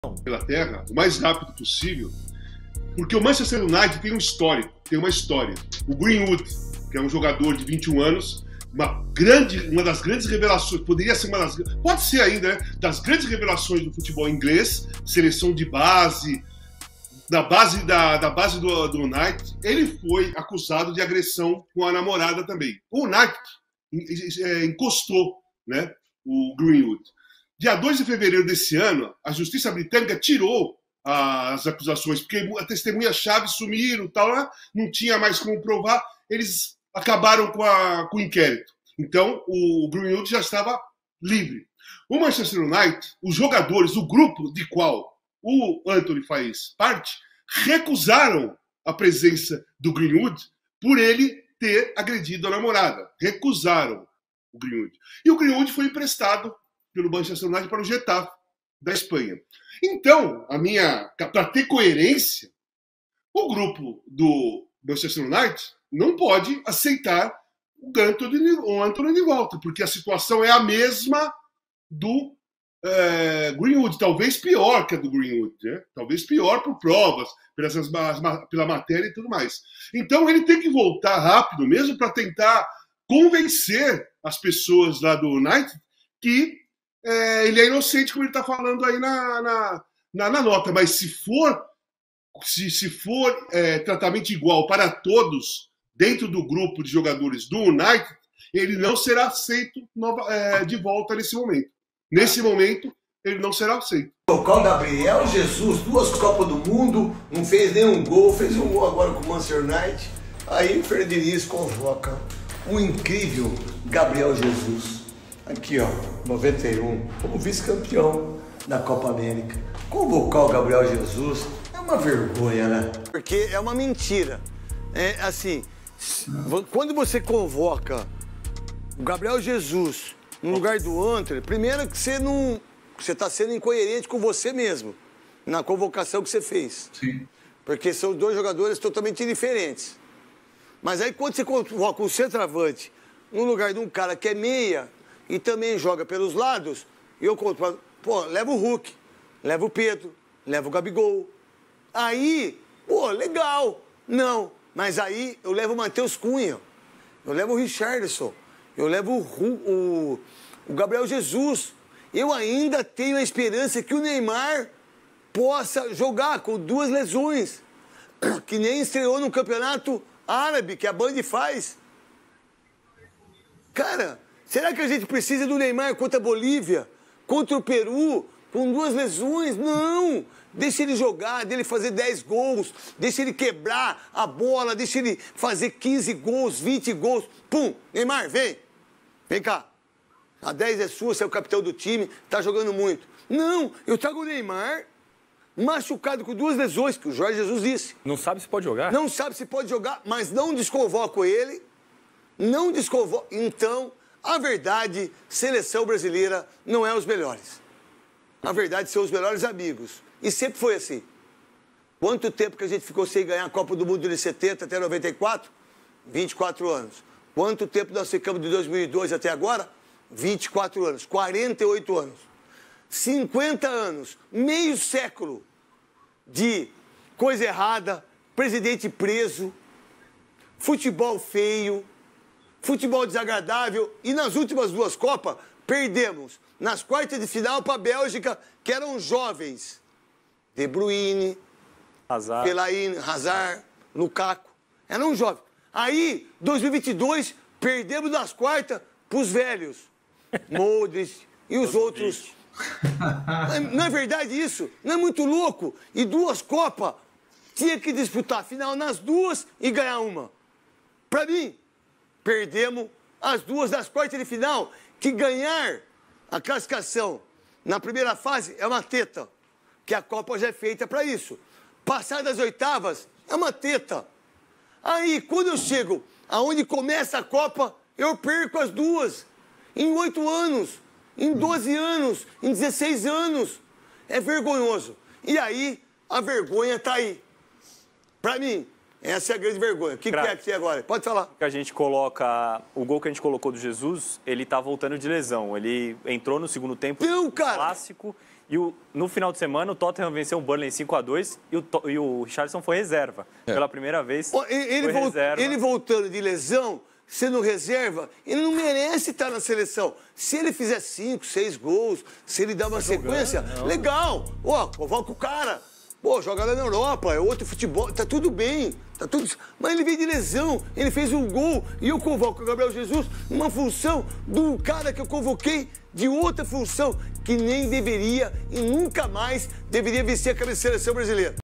pela terra o mais rápido possível, porque o Manchester United tem um histórico, tem uma história. O Greenwood, que é um jogador de 21 anos, uma das grandes revelações, pode ser ainda, né, das grandes revelações do futebol inglês, seleção de base, da base do United. Ele foi acusado de agressão com a namorada também. O United encostou, né, o Greenwood. Dia 2 de fevereiro desse ano, a justiça britânica tirou as acusações, porque testemunhas chave sumiram, tal, né? Não tinha mais como provar, eles acabaram com o inquérito. Então, o Greenwood já estava livre. O Manchester United, os jogadores, o grupo de qual o Antony faz parte, recusaram a presença do Greenwood por ele ter agredido a namorada. Recusaram o Greenwood. E o Greenwood foi emprestado pelo Manchester United para o Getafe da Espanha. Então, para ter coerência, o grupo do Manchester United não pode aceitar o Antony de volta, porque a situação é a mesma do Greenwood, talvez pior que a do Greenwood, né? Talvez pior por provas, pela matéria e tudo mais. Então ele tem que voltar rápido mesmo para tentar convencer as pessoas lá do United que ele é inocente, como ele está falando aí na nota. Mas se for tratamento igual para todos dentro do grupo de jogadores do United, ele não será aceito de volta nesse momento. Nesse momento, ele não será aceito. O Gabriel Jesus, 2 Copas do Mundo, não fez nenhum gol, fez um gol agora com o Manchester United. Aí o Frederico convoca um incrível Gabriel Jesus. Aqui, ó, 91, como vice-campeão da Copa América. Convocar o Gabriel Jesus é uma vergonha, né? Porque é uma mentira. É assim, quando você convoca o Gabriel Jesus no lugar do Antony, primeiro que você está sendo incoerente com você mesmo na convocação que você fez. Sim. Porque são 2 jogadores totalmente diferentes. Mas aí quando você convoca um centroavante no lugar de um cara que é meia e também joga pelos lados, leva o Hulk, leva o Pedro, leva o Gabigol. Aí, legal. Não, mas aí eu levo o Matheus Cunha, eu levo o Richarlison, eu levo o Gabriel Jesus. Eu ainda tenho a esperança que o Neymar possa jogar com 2 lesões, que nem estreou no campeonato árabe, que a Band faz. Cara, será que a gente precisa do Neymar contra a Bolívia, contra o Peru, com 2 lesões? Não! Deixa ele jogar, deixa ele fazer 10 gols, deixa ele quebrar a bola, deixa ele fazer 15 gols, 20 gols. Pum! Neymar, vem! Vem cá. A 10 é sua, você é o capitão do time, tá jogando muito. Não, eu trago o Neymar machucado com 2 lesões, que o Jorge Jesus disse. Não sabe se pode jogar? Não sabe se pode jogar, mas não desconvoco ele. Não desconvoco. Então, a verdade, seleção brasileira não é os melhores. A verdade, são os melhores amigos. E sempre foi assim. Quanto tempo que a gente ficou sem ganhar a Copa do Mundo de 70 até 94? 24 anos. Quanto tempo nós ficamos de 2002 até agora? 24 anos. 48 anos. 50 anos. Meio século de coisa errada, presidente preso, futebol feio, futebol desagradável. E nas últimas 2 Copas, perdemos nas quartas de final para a Bélgica, que eram jovens. De Bruyne, Fellaini, Hazard, Lukaku. Eram jovens. Aí, 2022, perdemos nas quartas para os velhos. Modric e os outros. Não é verdade isso? Não é muito louco? E 2 Copas, tinha que disputar a final nas 2 e ganhar uma. Para mim, perdemos as 2 das quartas de final, que ganhar a classificação na primeira fase é uma teta, que a Copa já é feita para isso. Passar das oitavas é uma teta. Aí, quando eu chego aonde começa a Copa, eu perco as 2. Em 8 anos, em 12 anos, em 16 anos. É vergonhoso. E aí, a vergonha tá aí. Para mim, essa é a grande vergonha. O que é que tem agora? Pode falar. Que a gente coloca... O gol que a gente colocou do Jesus, ele tá voltando de lesão. Ele entrou no segundo tempo Não, cara. clássico No final de semana, o Tottenham venceu o Burnley 5-2 e o Richarlison foi reserva. Pela primeira vez, reserva. Ele voltando de lesão, sendo reserva, ele não merece estar na seleção. Se ele fizer 5, 6 gols, se ele dar uma sequência, legal. Convoca o cara. Joga lá na Europa, é outro futebol, tá tudo bem. Mas ele veio de lesão, ele fez um gol e eu convoco o Gabriel Jesus numa função do cara que eu convoquei de outra função que nem deveria e nunca mais deveria vestir a camisa da seleção brasileira.